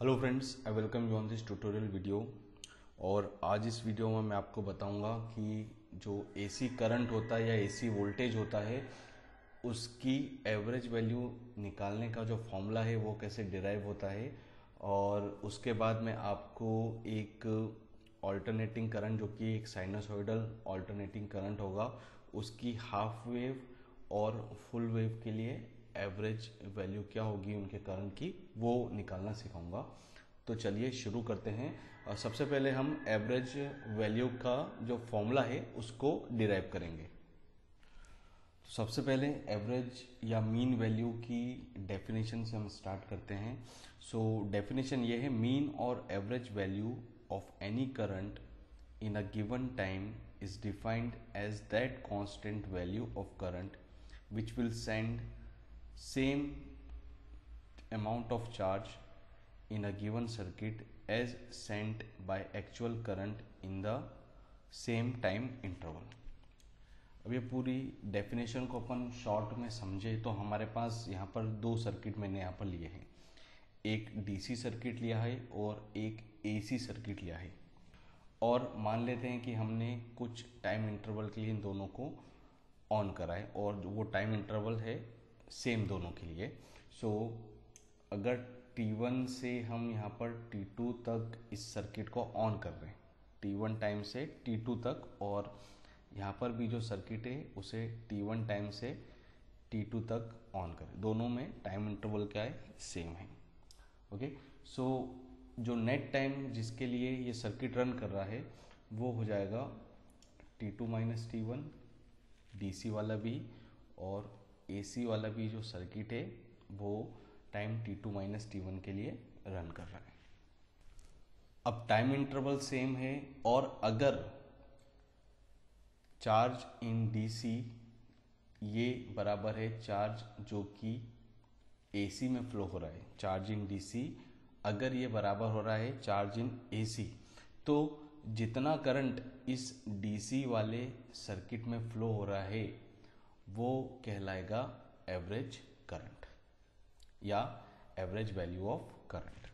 Hello friends, I welcome you on this tutorial video. और आज इस वीडियो में मैं आपको बताऊंगा कि जो एसी करंट होता है या एसी वोल्टेज होता है उसकी एवरेज वैल्यू निकालने का जो फॉर्मूला है वो कैसे डिराइव होता है। और उसके बाद मैं आपको एक ऑल्टरनेटिंग करंट जो कि एक साइनसोइडल ऑल्टरनेटिंग करंट होगा उसकी हाफ वेव और फुल वेव के लिए एवरेज वैल्यू क्या होगी उनके करंट की वो निकालना सिखाऊंगा। तो चलिए शुरू करते हैं। और सबसे पहले हम एवरेज वैल्यू का जो फॉर्मूला है उसको डिराइव करेंगे। तो सबसे पहले एवरेज या मीन वैल्यू की डेफिनेशन से हम स्टार्ट करते हैं। सो डेफिनेशन ये है, मीन और average value of any current in a given time is defined as that constant value of current which will send same amount of charge in a given circuit as sent by actual current in the same time interval। अब ये पूरी definition को अपन short में समझे तो हमारे पास यहाँ पर दो सर्किट मैंने यहाँ पर लिए हैं। एक डीसी सर्किट लिया है और एक एसी सर्किट लिया है। और मान लेते हैं कि हमने कुछ टाइम इंटरवल के लिए इन दोनों को ऑन करा है और वो टाइम इंटरवल है सेम दोनों के लिए। सो अगर T1 से हम यहाँ पर T2 तक इस सर्किट को ऑन कर रहे हैं, T1 टाइम से T2 तक, और यहाँ पर भी जो सर्किट है उसे T1 टाइम से T2 तक ऑन करें, दोनों में टाइम इंटरवल क्या है, सेम है। ओके, सो जो नेट टाइम जिसके लिए ये सर्किट रन कर रहा है वो हो जाएगा T2 माइनस T1, DC वाला भी और AC वाला भी जो सर्किट है वो टाइम T2 माइनस T1 के लिए रन कर रहा है। अब टाइम इंटरवल सेम है और अगर चार्ज इन DC ये बराबर है चार्ज जो कि AC में फ्लो हो रहा है, चार्ज इन DC अगर ये बराबर हो रहा है चार्ज इन AC, तो जितना करंट इस DC वाले सर्किट में फ्लो हो रहा है वो कहलाएगा एवरेज करंट या average value of current.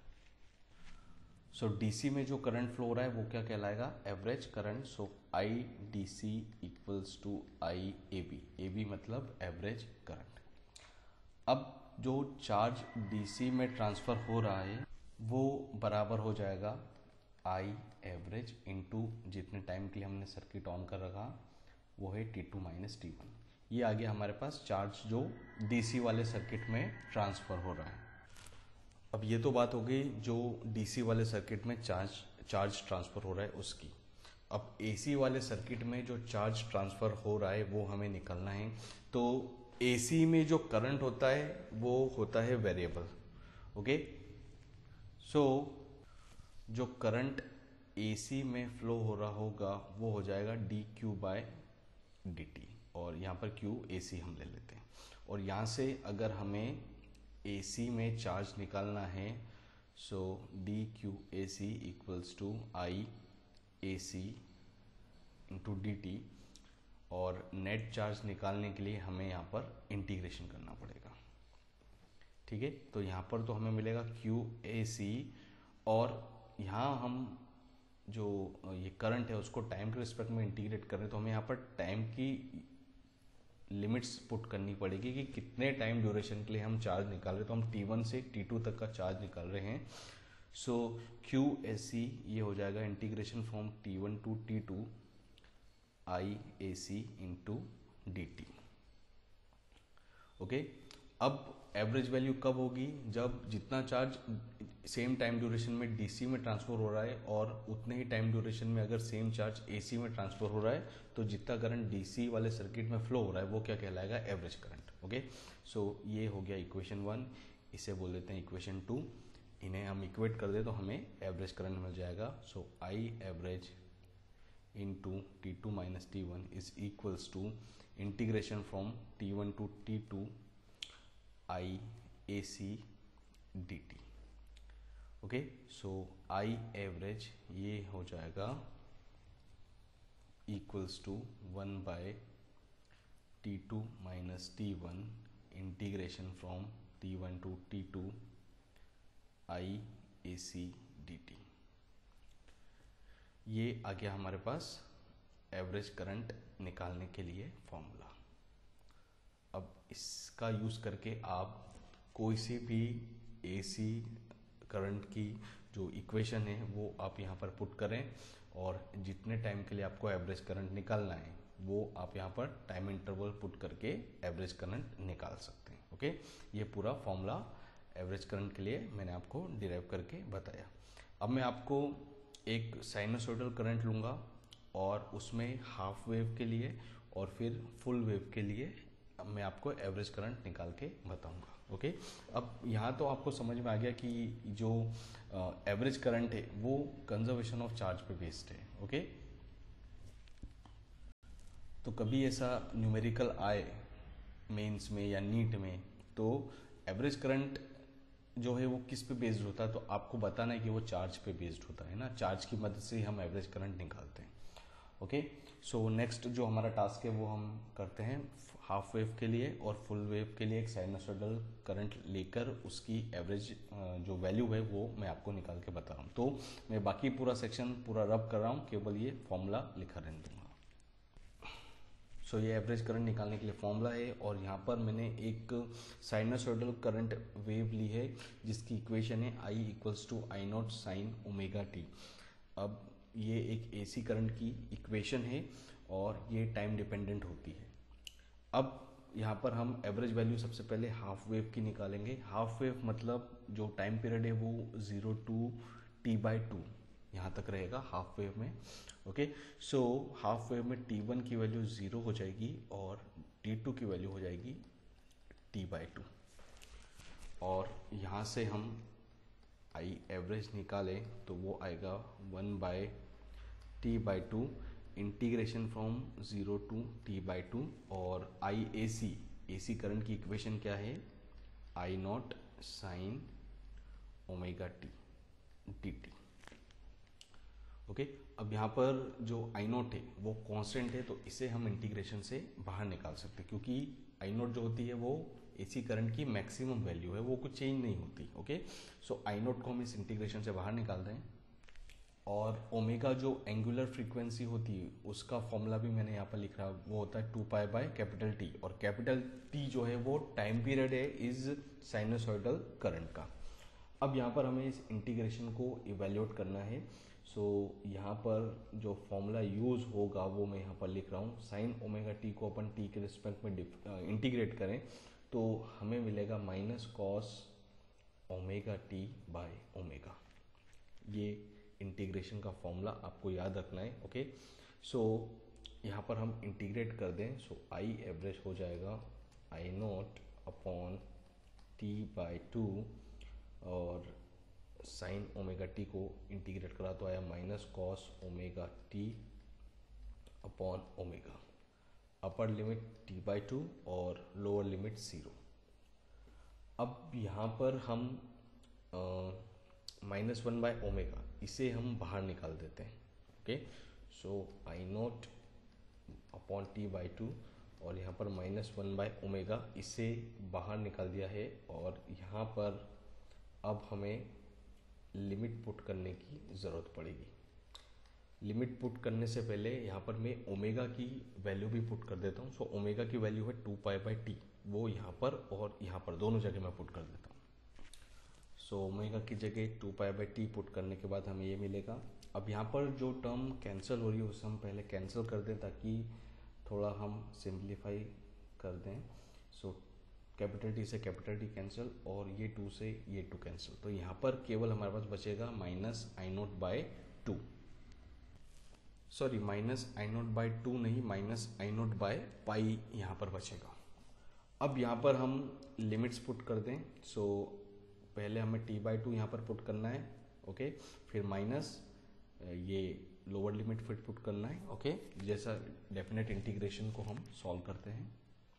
So DC में जो करंट फ्लो हो रहा है वो क्या कहलाएगा, average current. So IDC equals to IAB, AB मतलब एवरेज करंट। अब जो चार्ज DC में ट्रांसफ़र हो रहा है वो बराबर हो जाएगा I एवरेज इंटू जितने टाइम के लिए हमने सर्किट ऑन कर रखा वो है T2 माइनस T1। ये आ गया हमारे पास चार्ज जो DC वाले सर्किट में ट्रांसफ़र हो रहा है। अब ये तो बात हो गई जो DC वाले सर्किट में चार्ज ट्रांसफ़र हो रहा है उसकी। अब AC वाले सर्किट में जो चार्ज ट्रांसफ़र हो रहा है वो हमें निकालना है। तो AC में जो करंट होता है वो होता है वेरिएबल। ओके, सो जो करंट AC में फ्लो हो रहा होगा वो हो जाएगा dQ बाय dt, और यहाँ पर Q AC हम ले लेते हैं। और यहाँ से अगर हमें AC में चार्ज निकालना है so dQ AC equals to I AC into dt, और नेट चार्ज निकालने के लिए हमें यहाँ पर इंटीग्रेशन करना पड़ेगा। ठीक है, तो यहाँ पर तो हमें मिलेगा QAC, और यहाँ हम जो ये करंट है उसको टाइम के रिस्पेक्ट में इंटीग्रेट कर रहे हैं तो हमें यहाँ पर टाइम की लिमिट्स पुट करनी पड़ेगी कि कितने टाइम ड्यूरेशन के लिए हम चार्ज निकाल रहे हैं। तो हम T1 से T2 तक का चार्ज निकाल रहे हैं। सो QAC ये हो जाएगा integration from T1 to T2 IAC into dt। Okay, अब एवरेज वैल्यू कब होगी, जब जितना चार्ज सेम टाइम ड्यूरेशन में DC में ट्रांसफर हो रहा है और उतने ही टाइम ड्यूरेशन में अगर सेम चार्ज AC में ट्रांसफर हो रहा है तो जितना करंट DC वाले सर्किट में फ्लो हो रहा है वो क्या कहलाएगा, एवरेज करंट। ओके, सो ये हो गया इक्वेशन 1, इसे बोल देते हैं इक्वेशन 2। इन्हें हम इक्वेट कर दे तो हमें एवरेज करंट मिल जाएगा। So I average into T2 minus T1 is equals to integration from T1 to T2 IAC dt। Okay, so I average ये हो जाएगा equals to 1 by T2 minus T1 integration from T1 to T2 IAC AC/dt। ये आ गया हमारे पास average current निकालने के लिए फॉर्मूला। अब इसका यूज़ करके आप कोई सी भी AC करंट की जो इक्वेशन है वो आप यहाँ पर पुट करें और जितने टाइम के लिए आपको एवरेज करंट निकालना है वो आप यहाँ पर टाइम इंटरवल पुट करके एवरेज करंट निकाल सकते हैं। ओके, ये पूरा फॉर्मूला एवरेज करंट के लिए मैंने आपको डिराइव करके बताया। अब मैं आपको एक साइनोसॉइडल करंट लूँगा और उसमें हाफ वेव के लिए और फिर फुल वेव के लिए मैं आपको एवरेज करंट निकाल के बताऊंगा। ओके, अब यहाँ तो आपको समझ में आ गया कि जो एवरेज करंट है वो कंजर्वेशन ऑफ चार्ज पे बेस्ड है। ओके, तो कभी ऐसा न्यूमेरिकल आए मेंस में या नीट में तो एवरेज करंट जो है वो किस पे बेस्ड होता है, तो आपको बताना है कि वो चार्ज पे बेस्ड होता है ना, चार्ज की मदद से हम एवरेज करंट निकालते हैं। ओके, सो नेक्स्ट जो हमारा टास्क है वो हम करते हैं हाफ वेव के लिए और फुल वेव के लिए एक साइनोसॉइडल करंट लेकर उसकी एवरेज जो वैल्यू है वो मैं आपको निकाल के बता रहा हूँ। तो मैं बाकी पूरा सेक्शन पूरा रब कर रहा हूँ, केवल ये फॉर्मूला लिखा रहने दूंगा। सो ये एवरेज करंट निकालने के लिए फॉर्मूला है और यहाँ पर मैंने एक साइनोसॉइडल करंट वेव ली है जिसकी इक्वेशन है I = I0 sin omega T. अब ये एक AC करंट की इक्वेशन है और ये टाइम डिपेंडेंट होती है। अब यहाँ पर हम एवरेज वैल्यू सबसे पहले हाफ वेव की निकालेंगे। हाफ वेव मतलब जो टाइम पीरियड है वो 0 to T/2 यहाँ तक रहेगा हाफ वेव में। ओके, सो हाफ वेव में T1 की वैल्यू 0 हो जाएगी और T2 की वैल्यू हो जाएगी T/2 और यहाँ से हम I एवरेज निकालें तो वो आएगा 1/T/2 integration from 0 to T/2 और AC करंट की इक्वेशन क्या है, I0 sin omega t dt। Okay, अब यहाँ पर जो I0 है वो कांस्टेंट है तो इसे हम इंटीग्रेशन से बाहर निकाल सकते हैं क्योंकि I0 जो होती है वो AC करंट की मैक्सिमम वैल्यू है, वो कुछ चेंज नहीं होती। ओके, सो I0 को हम इस इंटीग्रेशन से बाहर निकाल दें और ओमेगा जो एंगुलर फ्रीक्वेंसी होती है उसका फॉर्मूला भी मैंने यहाँ पर लिख रहा, वो होता है 2π/T और कैपिटल T जो है वो टाइम पीरियड है इज साइनोसॉइडल करंट का। अब यहाँ पर हमें इस इंटीग्रेशन को इवेल्यूएट करना है। सो यहाँ पर जो फॉर्मूला यूज़ होगा वो मैं यहाँ पर लिख रहा हूँ। साइन ओमेगा टी को अपन टी के रिस्पेक्ट में इंटीग्रेट करें तो हमें मिलेगा -cos omega t by omega. ये इंटीग्रेशन का फॉर्मूला आपको याद रखना है। ओके, सो यहाँ पर हम इंटीग्रेट कर दें सो आई एवरेज हो जाएगा I0 अपॉन T/2 और साइन ओमेगा टी को इंटीग्रेट करा तो आया -cos omega t upon omega, upper limit T/2 और लोअर लिमिट 0। अब यहाँ पर हम -1/ओमेगा इसे हम बाहर निकाल देते हैं। ओके, सो I0 अपॉन T/2 और यहाँ पर -1/ओमेगा इसे बाहर निकाल दिया है और यहाँ पर अब हमें लिमिट पुट करने की ज़रूरत पड़ेगी। लिमिट पुट करने से पहले यहाँ पर मैं ओमेगा की वैल्यू भी पुट कर देता हूँ। सो ओमेगा की वैल्यू है 2π/T, वो यहाँ पर और यहाँ पर दोनों जगह मैं पुट कर देता हूँ। सो ओमेगा की जगह 2π/T पुट करने के बाद हमें ये मिलेगा। अब यहाँ पर जो टर्म कैंसिल हो रही है उसे हम पहले कैंसिल कर दें ताकि थोड़ा हम सिंप्लीफाई कर दें। सो कैपिटल T से कैपिटल T कैंसिल और ये 2 से ये 2 कैंसिल, तो यहाँ पर केवल हमारे पास बचेगा -I0/2, सॉरी -I0/2 नहीं -I0/π यहाँ पर बचेगा। अब यहाँ पर हम लिमिट्स पुट कर दें। सो पहले हमें T/2 यहाँ पर पुट करना है। ओके, फिर माइनस ये लोअर लिमिट फिर पुट करना है। ओके, जैसा डेफिनेट इंटीग्रेशन को हम सॉल्व करते हैं।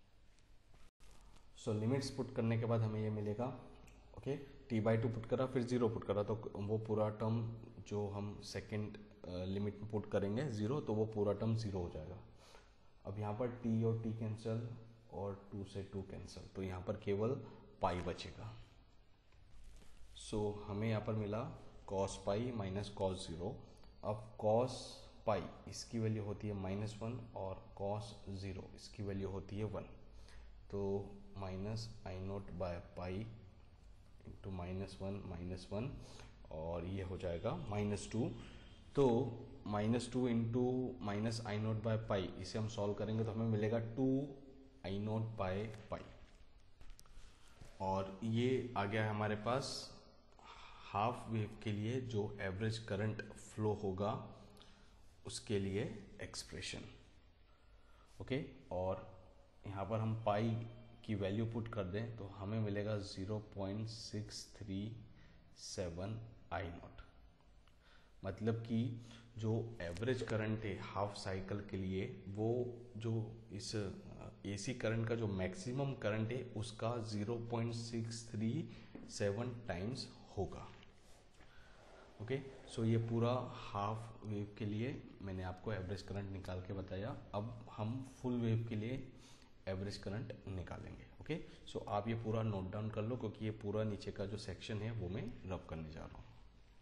सो लिमिट्स पुट करने के बाद हमें ये मिलेगा। ओके, T/2 पुट करा फिर 0 पुट करा तो वो पूरा टर्म जो हम सेकेंड लिमिट में पुट करेंगे 0 तो वो पूरा टर्म 0 हो जाएगा। अब यहाँ पर T और T कैंसिल और 2 से 2 कैंसिल, तो यहाँ पर केवल पाई बचेगा। सो हमें यहाँ पर मिला cos pi minus cos zero. अब कॉस पाई इसकी वैल्यू होती है -1 और कॉस ज़ीरो इसकी वैल्यू होती है 1। तो minus I naught by pi into -1 और ये हो जाएगा -2। तो -2 इंटू minus I naught by pi, इसे हम सॉल्व करेंगे तो हमें मिलेगा 2 आई नोट बाय पाई। और ये आ गया है हमारे पास हाफ वेव के लिए जो एवरेज करंट फ्लो होगा उसके लिए एक्सप्रेशन। ओके, और यहाँ पर हम पाई की वैल्यू पुट कर दें तो हमें मिलेगा 0.637 आई नॉट। मतलब कि जो एवरेज करंट है हाफ साइकिल के लिए, वो जो इस एसी करंट का जो मैक्सिमम करंट है उसका 0.637 टाइम्स होगा। ओके, सो ये पूरा हाफ वेव के लिए मैंने आपको एवरेज करंट निकाल के बताया। अब हम फुल वेव के लिए एवरेज करंट निकालेंगे। ओके, सो आप ये पूरा नोट डाउन कर लो क्योंकि ये पूरा नीचे का जो सेक्शन है वो मैं रब करने जा रहा हूँ।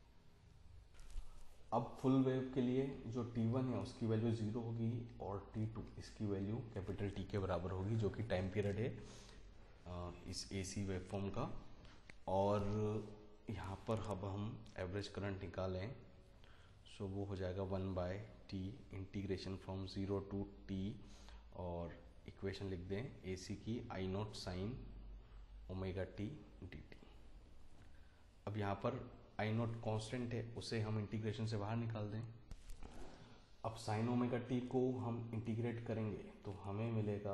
अब फुल वेव के लिए जो T1 है उसकी वैल्यू 0 होगी और T2 इसकी वैल्यू कैपिटल T के बराबर होगी, जो कि टाइम पीरियड है इस एसी वेवफॉर्म का। और यहाँ पर अब हम एवरेज करंट निकालें सो वो हो जाएगा 1/t integration from 0 to t, और इक्वेशन लिख दें एसी की I naught sine omega t d t. अब यहाँ पर आई नॉट कॉन्स्टेंट है, उसे हम इंटीग्रेशन से बाहर निकाल दें। अब साइन ओमेगा टी को हम इंटीग्रेट करेंगे तो हमें मिलेगा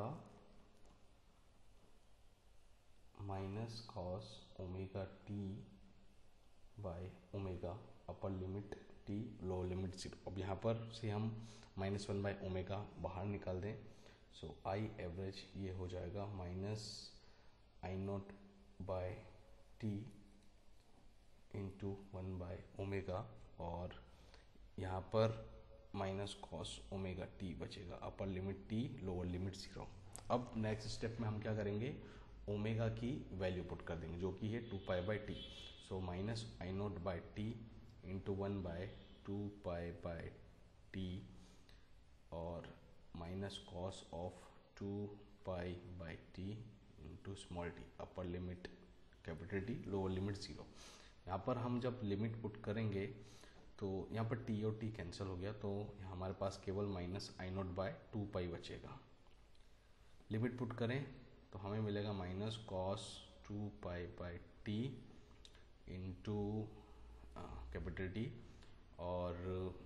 minus cos omega t by omega upper limit t lower limit 0। अब यहाँ पर से हम -1 बाय ओमेगा बाहर निकाल दें सो आई एवरेज ये हो जाएगा minus I naught by t into 1 by omega, और यहाँ पर माइनस कॉस ओमेगा टी बचेगा, upper limit t lower limit 0। अब नेक्स्ट स्टेप में हम क्या करेंगे, ओमेगा की वैल्यू पुट कर देंगे जो कि है 2π/t। So minus I naught by t into 1/2π/t और minus cos of 2π/t into small t, upper limit capital t lower limit 0। यहाँ पर हम जब लिमिट पुट करेंगे तो यहाँ पर टी और टी कैंसिल हो गया, तो हमारे पास केवल -I0/2π बचेगा। लिमिट पुट करें तो हमें मिलेगा minus cos 2π/t into capital t, और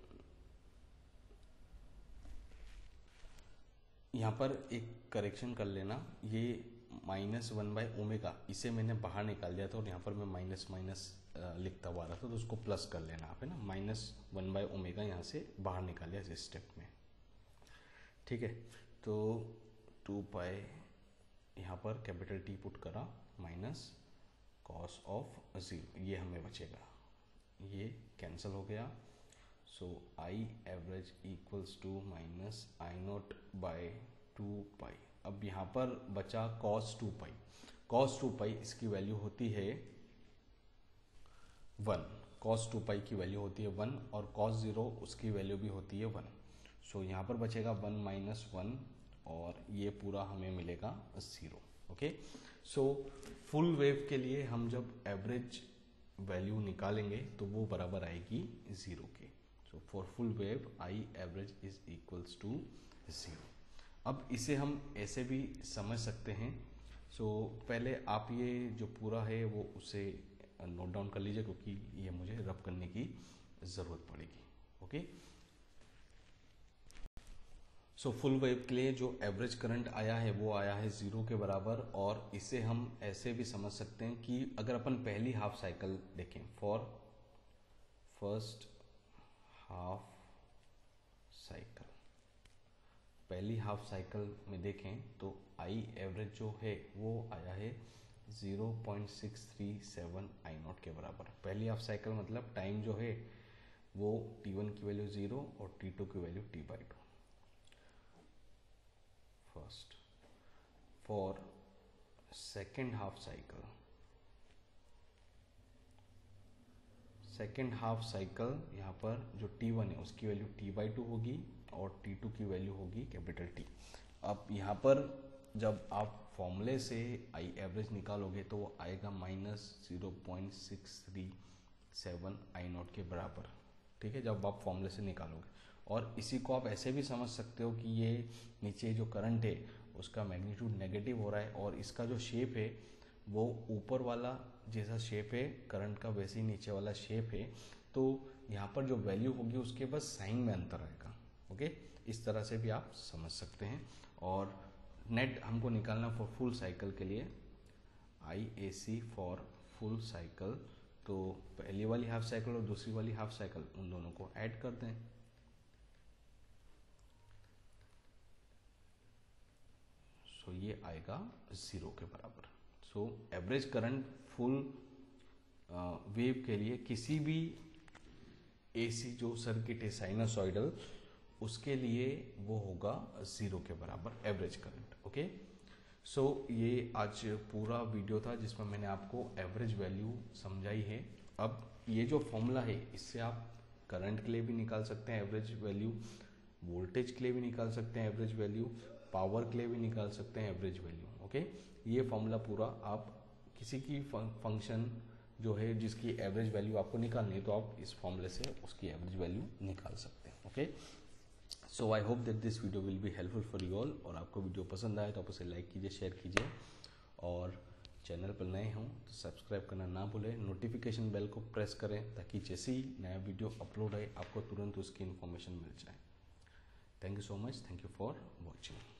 यहाँ पर एक करेक्शन कर लेना, ये -1 बाय ओमेगा इसे मैंने बाहर निकाल दिया था और यहाँ पर मैं माइनस माइनस लिखता हुआ आ रहा था, तो उसको प्लस कर लेना आप, है ना। -1 बाय ओमेगा यहाँ से बाहर निकाल लिया इस स्टेप में, ठीक है। तो 2π यहाँ पर कैपिटल टी पुट करा माइनस कॉस ऑफ 0, ये हमें बचेगा, ये कैंसिल हो गया। So I average equals to -I0/2π। अब यहाँ पर बचा cos 2π। cos 2π इसकी वैल्यू होती है 1, cos 2π की वैल्यू होती है 1 और cos 0 उसकी वैल्यू भी होती है 1। सो यहाँ पर बचेगा 1 - 1 और ये पूरा हमें मिलेगा 0। ओके, सो फुल वेव के लिए हम जब एवरेज वैल्यू निकालेंगे तो वो बराबर आएगी 0 के। So for full wave I average is equals to 0। अब इसे हम ऐसे भी समझ सकते हैं। सो पहले आप ये जो पूरा है वो उसे नोट डाउन कर लीजिए क्योंकि ये मुझे रब करने की ज़रूरत पड़ेगी। ओके, सो फुल वेव के लिए जो एवरेज करंट आया है वो आया है 0 के बराबर, और इसे हम ऐसे भी समझ सकते हैं कि अगर अपन पहली हाफ साइकिल देखें, फॉर फर्स्ट हाफ साइकिल, पहली हाफ साइकिल में देखें तो आई एवरेज जो है वो आया है 0.637 आई नॉट के बराबर। पहली हाफ साइकिल मतलब टाइम जो है वो t1 की वैल्यू 0 और t2 की value t/2। First for second half cycle, second half cycle यहाँ पर जो T1 है उसकी वैल्यू T/2 होगी और T2 की वैल्यू होगी कैपिटल T। अब यहाँ पर जब आप फॉर्मूले से आई एवरेज निकालोगे तो वो आएगा -0.637 I0 के बराबर, ठीक है, जब आप फॉर्मूले से निकालोगे। और इसी को आप ऐसे भी समझ सकते हो कि ये नीचे जो करंट है उसका मैग्नीट्यूड नेगेटिव हो रहा है और इसका जो शेप है वो ऊपर वाला जैसा शेप है करंट का वैसे ही नीचे वाला शेप है, तो यहाँ पर जो वैल्यू होगी उसके बस साइन में अंतर आएगा। ओके, इस तरह से भी आप समझ सकते हैं। और नेट हमको निकालना फॉर फुल साइकिल के लिए IAC फॉर फुल साइकिल, तो पहली वाली हाफ साइकिल और दूसरी वाली हाफ साइकिल उन दोनों को ऐड कर दें। सो ये आएगा 0 के बराबर। So average current full wave के लिए किसी भी AC जो सर्किट है साइनसॉइडल उसके लिए वो होगा 0 के बराबर एवरेज करंट। ओके, सो ये आज पूरा वीडियो था जिसमें मैंने आपको एवरेज वैल्यू समझाई है। अब ये जो फॉर्मूला है इससे आप करंट के लिए भी निकाल सकते हैं एवरेज वैल्यू, वोल्टेज के लिए भी निकाल सकते हैं एवरेज वैल्यू, पावर के लिए भी निकाल सकते हैं एवरेज वैल्यू। ओके, ये फॉर्मूला पूरा आप किसी की फंक्शन जो है जिसकी एवरेज वैल्यू आपको निकालनी है तो आप इस फॉर्मूले से उसकी एवरेज वैल्यू निकाल सकते हैं। Okay, so I hope that this video will be helpful for you all. और आपको वीडियो पसंद आए तो आप उसे लाइक कीजिए, शेयर कीजिए, और चैनल पर नए हों तो सब्सक्राइब करना ना भूलें, नोटिफिकेशन बेल को प्रेस करें ताकि जैसे ही नया वीडियो अपलोड आए आपको तुरंत उसकी इन्फॉर्मेशन मिल जाए। Thank you so much, thank you for watching.